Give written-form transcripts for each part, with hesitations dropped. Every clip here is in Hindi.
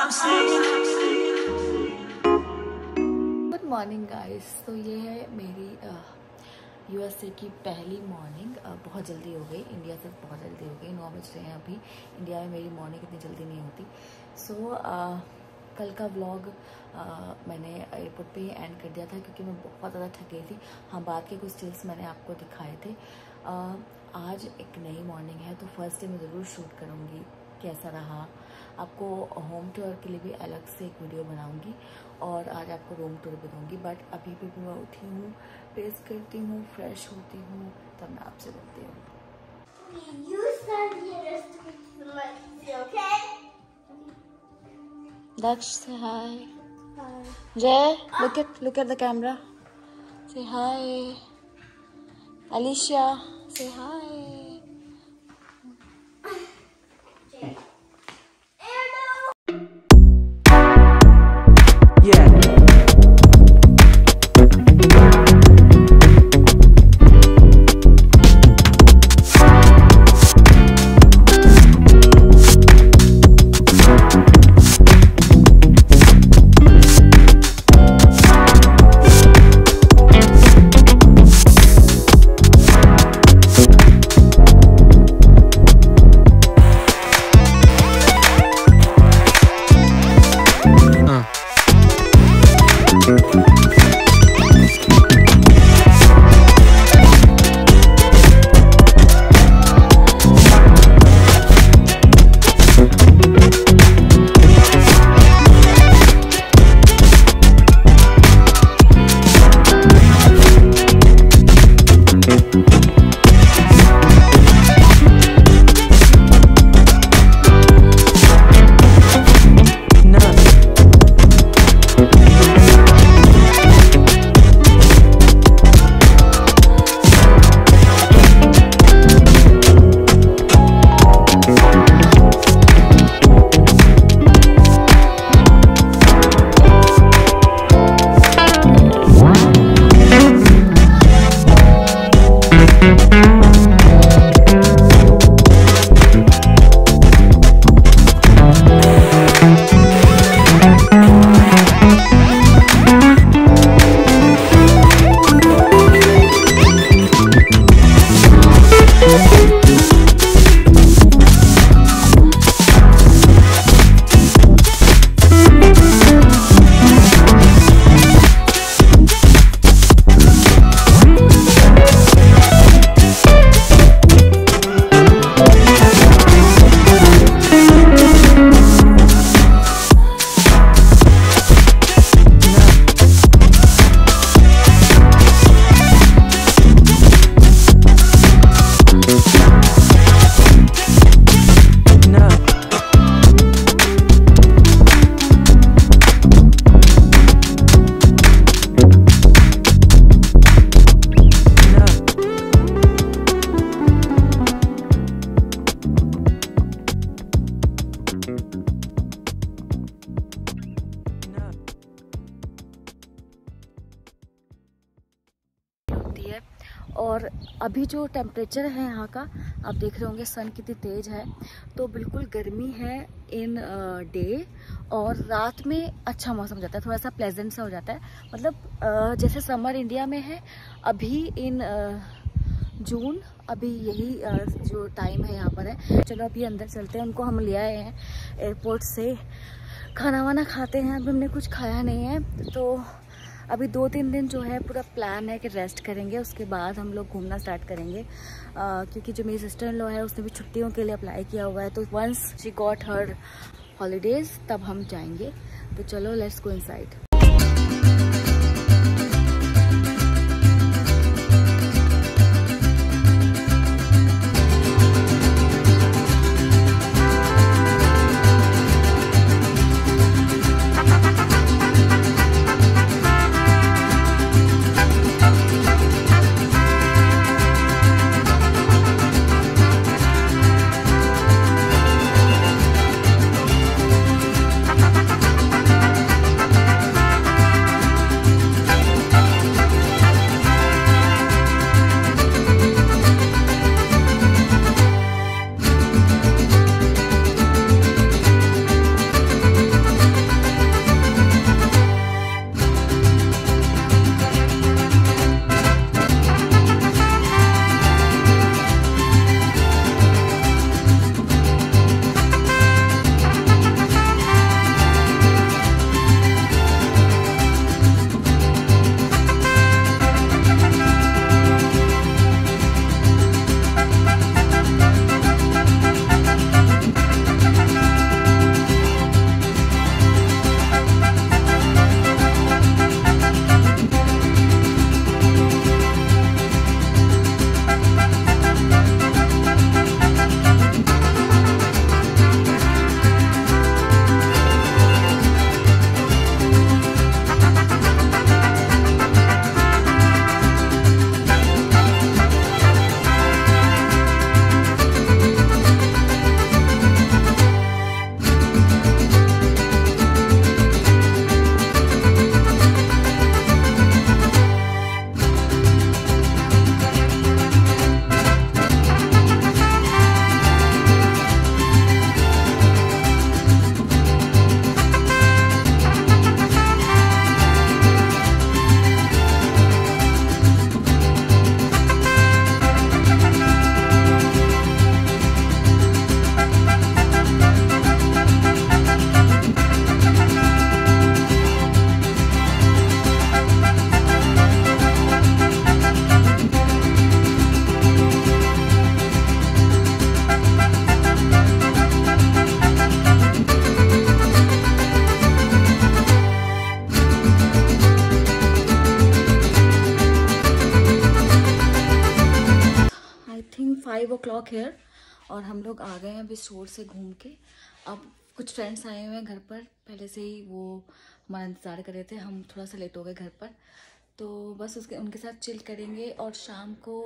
Good morning guys. तो ये है मेरी यूएसए की पहली मॉर्निंग। बहुत जल्दी हो गई, इंडिया से बहुत जल्दी हो गई। 9 बज रहे हैं अभी। इंडिया में मेरी मॉर्निंग इतनी जल्दी नहीं होती। कल का व्लॉग मैंने एयरपोर्ट पे ही एंड कर दिया था क्योंकि मैं बहुत ज़्यादा थक गई थी। हाँ, बाद के कुछ स्टिल्स मैंने आपको दिखाए थे। आज एक नई मॉर्निंग है तो फर्स्ट डे मैं ज़रूर शूट करूँगी कैसा रहा। आपको होम टूर के लिए भी अलग से एक वीडियो बनाऊंगी और आज आपको रूम टूर भी दूँगी। बट अभी भी मैं उठी हूँ, पेस्ट करती हूँ, फ्रेश होती हूँ, तब मैं आपसे मिलती हूँ। Daksh, say hi. Hi. Jay, look at the camera. Say hi. Alicia, say hi. Yeah. और अभी जो टेम्परेचर है यहाँ का आप देख रहे होंगे, सन कितनी तेज़ है। तो बिल्कुल गर्मी है इन डे, और रात में अच्छा मौसम हो जाता है, थोड़ा सा प्लेजेंट सा हो जाता है। मतलब जैसे समर इंडिया में है अभी इन जून, अभी यही जो टाइम है यहाँ पर है। चलो अभी अंदर चलते हैं। उनको हम ले आए हैं एयरपोर्ट से, खाना वाना खाते हैं। अभी हमने कुछ खाया नहीं है, तो अभी 2-3 दिन जो है पूरा प्लान है कि रेस्ट करेंगे। उसके बाद हम लोग घूमना स्टार्ट करेंगे, क्योंकि जो मेरी सिस्टर इन लॉ है उसने भी छुट्टियों के लिए अप्लाई किया हुआ है। तो once she got her holidays तब हम जाएंगे। तो चलो let's go inside. o'clock here और हम लोग आ गए हैं अभी स्टोर से घूम के। अब कुछ फ्रेंड्स आए हुए हैं घर पर, पहले से ही वो हमारा इंतज़ार कर रहे थे, हम थोड़ा सा लेट हो गए घर पर, तो बस उनके साथ चिल करेंगे। और शाम को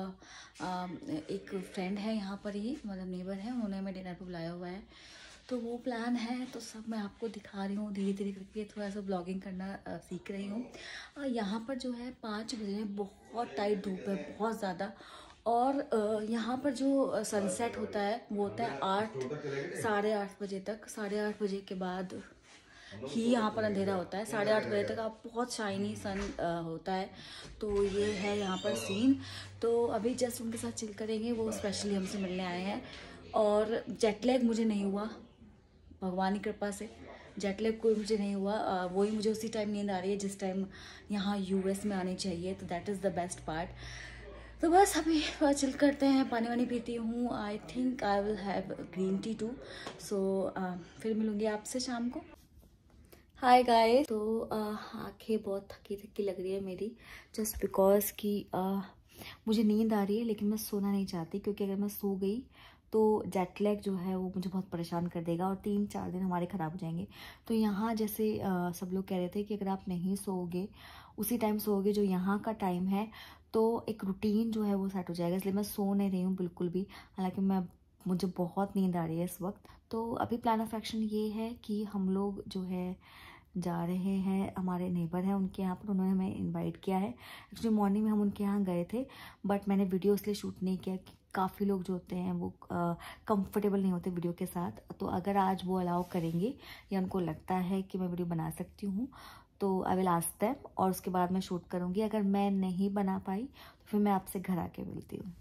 एक फ्रेंड है यहाँ पर ही, मतलब नेबर है, उन्होंने हमें डिनर पर बुलाया हुआ है, तो वो प्लान है। तो सब मैं आपको दिखा रही हूँ धीरे धीरे करके, थोड़ा सा ब्लॉगिंग करना सीख रही हूँ। यहाँ पर जो है 5 बजे बहुत टाइट धूप है, बहुत ज़्यादा। और यहाँ पर जो सनसेट होता है वो होता है 8 साढ़े 8 बजे तक। 8:30 बजे के बाद ही यहाँ पर अंधेरा होता है। 8:30 बजे तक आप बहुत शाइनी सन होता है। तो ये है यहाँ पर सीन। तो अभी जस्ट उनके साथ चिल करेंगे, वो स्पेशली हमसे मिलने आए हैं। और जेट लैग मुझे नहीं हुआ, भगवान की कृपा से जेट लैग कोई मुझे नहीं हुआ। वही मुझे उसी टाइम नींद आ रही है जिस टाइम यहाँ यूएस में आनी चाहिए, तो that is the best part. तो बस अभी चिल करते हैं, पानी वानी पीती हूँ। I think I will have green tea too. So फिर मिलूँगी आपसे शाम को। Hi guys. तो आँखें बहुत थकी थकी लग रही है मेरी, जस्ट बिकॉज कि मुझे नींद आ रही है, लेकिन मैं सोना नहीं चाहती, क्योंकि अगर मैं सो गई तो जेट लैग जो है वो मुझे बहुत परेशान कर देगा और 3-4 दिन हमारे ख़राब हो जाएंगे। तो यहाँ जैसे सब लोग कह रहे थे कि अगर आप नहीं सोओगे, उसी टाइम सोओगे जो यहाँ का टाइम है, तो एक रूटीन जो है वो सेट हो जाएगा। इसलिए मैं सो नहीं रही हूँ बिल्कुल भी, हालांकि मुझे बहुत नींद आ रही है इस वक्त। तो अभी प्लान ऑफ एक्शन ये है कि हम लोग जो है जा रहे हैं, हमारे नेबर हैं उनके यहाँ पर, उन्होंने हमें इनवाइट किया है। एक्चुअली मॉर्निंग में हम उनके यहाँ गए थे, बट मैंने वीडियो इसलिए शूट नहीं किया कि काफ़ी लोग जो होते हैं वो कंफर्टेबल नहीं होते वीडियो के साथ। तो अगर आज वो अलाउ करेंगे या उनको लगता है कि मैं वीडियो बना सकती हूँ, तो आई विल आस्क देम और उसके बाद मैं शूट करूँगी। अगर मैं नहीं बना पाई तो फिर मैं आपसे घर आके मिलती हूँ।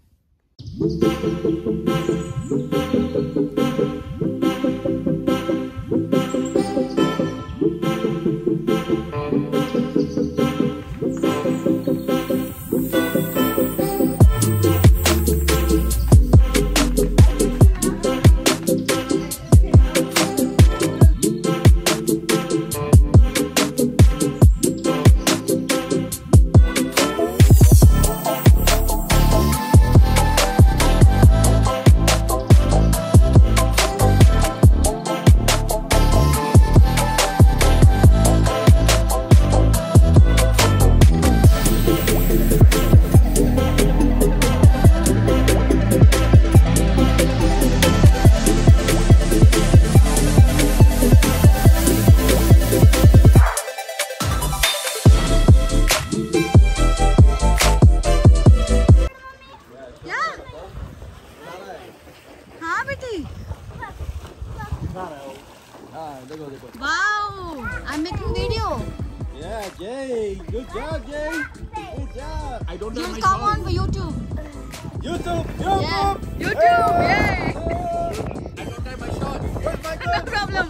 Wow, I'm making video. Yeah, Jay. Good job, Jay. Good job. I don't know. You'll come on for YouTube. YouTube. Yeah. YouTube. Yay. I don't have my shot. Where's my gun? No problem.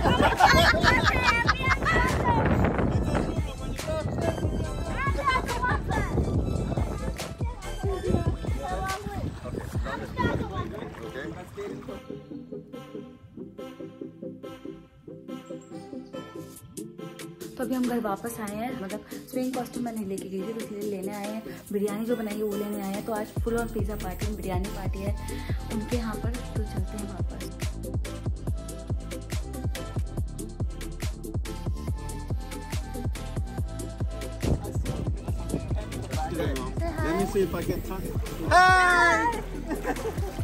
तो अभी हम घर वापस आए हैं, मतलब स्विंग कॉस्ट्यूम मैं नहीं लेके गई थी, तो इसलिए लेने आए हैं। बिरयानी जो बनाई है वो लेने आए हैं। तो आज full on pizza party, biryani party है उनके यहाँ पर। तो चलते हैं वापस। Let me see if I can touch it. Hey!